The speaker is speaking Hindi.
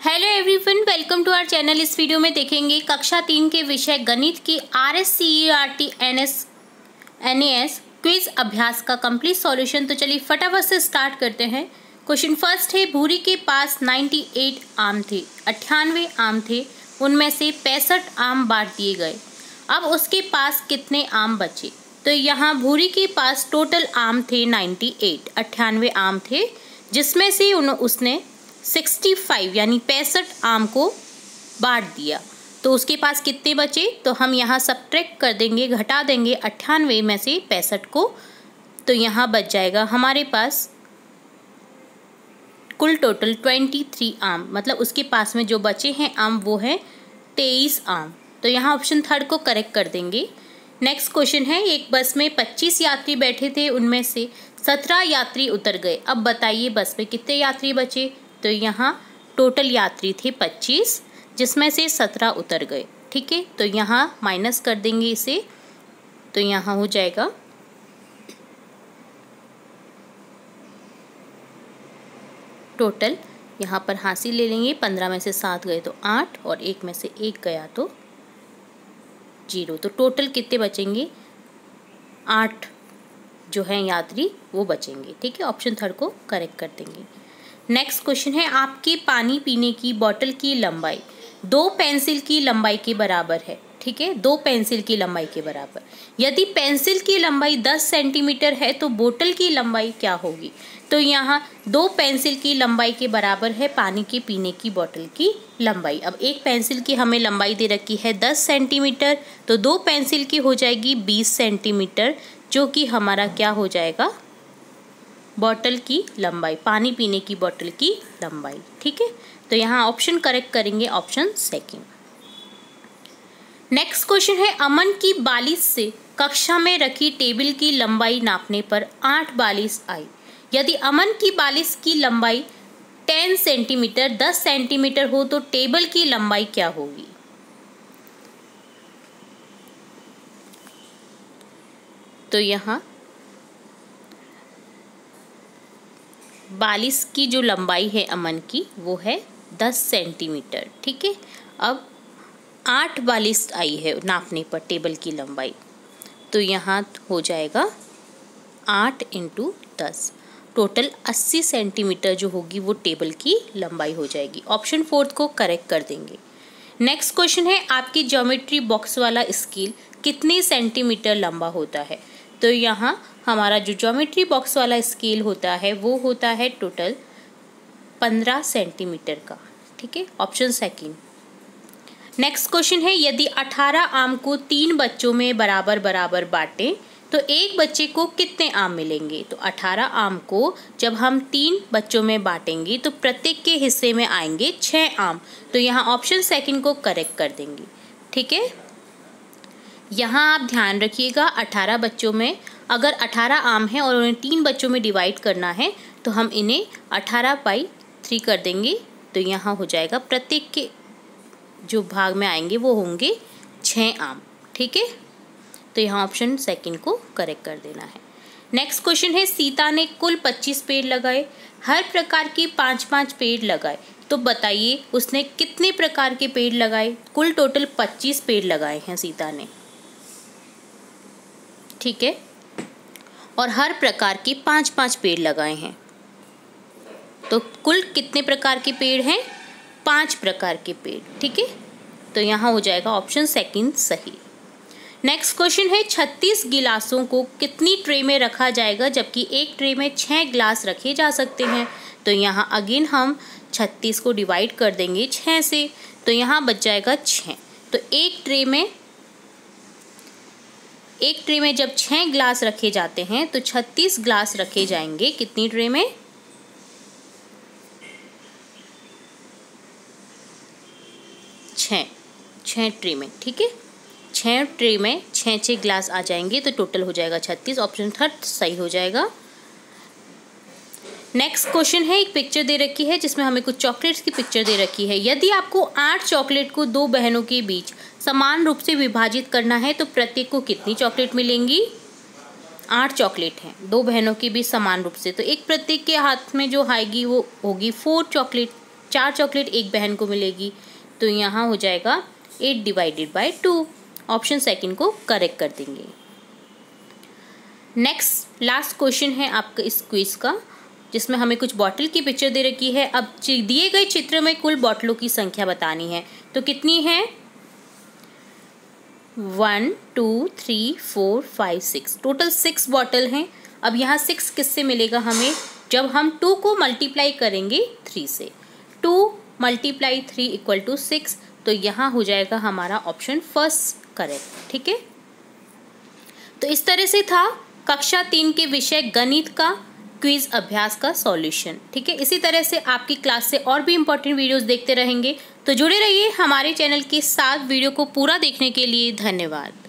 Hello everyone, welcome to our channel. इस वीडियो में देखेंगे कक्षा 3 के विषय गणित की RSCERT NAS क्विज अभ्यास का कंप्लीट सॉल्यूशन। तो चलिए फटाफट से स्टार्ट करते हैं। क्वेश्चन फर्स्ट है, भूरी के पास 98 आम थे, 98 आम थे, उनमें से 65 आम बांट दिए गए। अब उसके पास कितने आम बचे? तो यहाँ भूरी के पास टोटल आम थे 98 आम थे, जिसमें से उसने 65 यानी 65 आम को बांट दिया। तो उसके पास कितने बचे? तो हम यहाँ सब्ट्रैक्ट कर देंगे, घटा देंगे 98 में से 65 को। तो यहाँ बच जाएगा हमारे पास कुल टोटल 23 आम, मतलब उसके पास में जो बचे हैं आम वो है 23 आम। तो यहाँ ऑप्शन थर्ड को करेक्ट कर देंगे। नेक्स्ट क्वेश्चन है, एक बस में 25 यात्री बैठे थे, उनमें से 17 यात्री उतर गए। अब बताइए बस में कितने यात्री बचे? तो यहाँ टोटल यात्री थे 25, जिसमें से 17 उतर गए। ठीक है, तो यहाँ माइनस कर देंगे इसे। तो यहाँ हो जाएगा टोटल, यहाँ पर हासिल ले लेंगे, 15 में से 7 गए तो 8 और 1 में से 1 गया तो 0। तो टोटल कितने बचेंगे? 8 जो है यात्री वो बचेंगे। ठीक है, ऑप्शन थर्ड को करेक्ट कर देंगे। नेक्स्ट क्वेश्चन है, आपके पानी पीने की बोतल की लंबाई 2 पेंसिल की लंबाई के बराबर है। ठीक है, 2 पेंसिल की लंबाई के बराबर। यदि पेंसिल की लंबाई 10 सेंटीमीटर है तो बोतल की लंबाई क्या होगी? तो यहाँ 2 पेंसिल की लंबाई के बराबर है पानी के पीने की बोतल की लंबाई। अब एक पेंसिल की हमें लंबाई दे रखी है 10 सेंटीमीटर, तो 2 पेंसिल की हो जाएगी 20 सेंटीमीटर, जो कि हमारा क्या हो जाएगा? बॉटल की लंबाई, पानी पीने की बोतल की लंबाई। ठीक है, तो यहाँ ऑप्शन करेक्ट करेंगे, ऑप्शन सेकंड। नेक्स्ट क्वेश्चन है, अमन की 42 से कक्षा में रखी टेबल की लंबाई नापने पर 8 42 आई। यदि अमन की 42 की लंबाई 10 सेंटीमीटर 10 सेंटीमीटर हो तो टेबल की लंबाई क्या होगी? तो यहाँ 42 की जो लंबाई है अमन की वो है 10 सेंटीमीटर। ठीक है, अब 8 42 आई है नापने पर टेबल की लंबाई, तो यहाँ हो जाएगा 8 × 10, टोटल 80 सेंटीमीटर जो होगी वो टेबल की लंबाई हो जाएगी। ऑप्शन फोर्थ को करेक्ट कर देंगे। नेक्स्ट क्वेश्चन है, आपकी ज्योमेट्री बॉक्स वाला स्केल कितने सेंटीमीटर लंबा होता है? तो यहाँ हमारा जो ज्योमेट्री बॉक्स वाला स्केल होता है वो होता है टोटल 15 सेंटीमीटर का। ठीक है, ऑप्शन सेकंड। नेक्स्ट क्वेश्चन है, यदि 18 आम को 3 बच्चों में बराबर बराबर बांटें तो एक बच्चे को कितने आम मिलेंगे? तो 18 आम को जब हम 3 बच्चों में बांटेंगे तो प्रत्येक के हिस्से में आएंगे 6 आम। तो यहाँ ऑप्शन सेकंड को करेक्ट कर देंगे। ठीक है, यहाँ आप ध्यान रखिएगा, 18 बच्चों में अगर 18 आम हैं और उन्हें 3 बच्चों में डिवाइड करना है तो हम इन्हें 18/3 कर देंगे। तो यहाँ हो जाएगा प्रत्येक के जो भाग में आएंगे वो होंगे 6 आम। ठीक है, तो यहाँ ऑप्शन सेकंड को करेक्ट कर देना है। नेक्स्ट क्वेश्चन है, सीता ने कुल 25 पेड़ लगाए, हर प्रकार के 5-5 पेड़ लगाए। तो बताइए उसने कितने प्रकार के पेड़ लगाए? कुल टोटल 25 पेड़ लगाए हैं सीता ने। ठीक है, और हर प्रकार के 5-5 पेड़ लगाए हैं, तो कुल कितने प्रकार के पेड़ हैं? 5 प्रकार के पेड़। ठीक है, तो यहाँ हो जाएगा ऑप्शन सेकंड सही। नेक्स्ट क्वेश्चन है, 36 गिलासों को कितनी ट्रे में रखा जाएगा जबकि एक ट्रे में 6 गिलास रखे जा सकते हैं? तो यहाँ अगेन हम 36 को डिवाइड कर देंगे 6 से, तो यहाँ बच जाएगा 6। तो एक ट्रे में जब 6 गिलास रखे जाते हैं तो 36 गिलास रखे जाएंगे कितनी ट्रे में? 6 ट्रे में। ठीक है, 6 ट्रे में 6 गिलास आ जाएंगे, तो टोटल हो जाएगा 36। ऑप्शन थर्ड सही हो जाएगा। नेक्स्ट क्वेश्चन है, एक पिक्चर दे रखी है जिसमें हमें कुछ चॉकलेट्स की पिक्चर दे रखी है। यदि आपको 8 चॉकलेट को 2 बहनों के बीच समान रूप से विभाजित करना है तो प्रत्येक को कितनी चॉकलेट मिलेंगी? 8 चॉकलेट हैं 2 बहनों के बीच समान रूप से, तो एक प्रत्येक के हाथ में जो आएगी वो होगी 4 चॉकलेट। 4 चॉकलेट एक बहन को मिलेगी, तो यहाँ हो जाएगा 8 डिवाइडेड बाय 2। ऑप्शन सेकंड को करेक्ट कर देंगे। नेक्स्ट लास्ट क्वेश्चन है आपका इस क्विज का, जिसमें हमें कुछ बॉटल की पिक्चर दे रखी है। अब दिए गए चित्र में कुल बॉटलों की संख्या बतानी है, तो कितनी है? 1 2 3 4 5 6, टोटल 6 बॉटल हैं। अब यहाँ 6 किससे मिलेगा हमें? जब हम 2 को मल्टीप्लाई करेंगे 3 से। 2 × 3 = 6, तो यहाँ हो जाएगा हमारा ऑप्शन फर्स्ट करेक्ट। ठीक है, तो इस तरह से था कक्षा 3 के विषय गणित का क्विज अभ्यास का सॉल्यूशन। ठीक है, इसी तरह से आपकी क्लास से और भी इम्पोर्टेंट वीडियोस देखते रहेंगे, तो जुड़े रहिए हमारे चैनल के साथ। वीडियो को पूरा देखने के लिए धन्यवाद।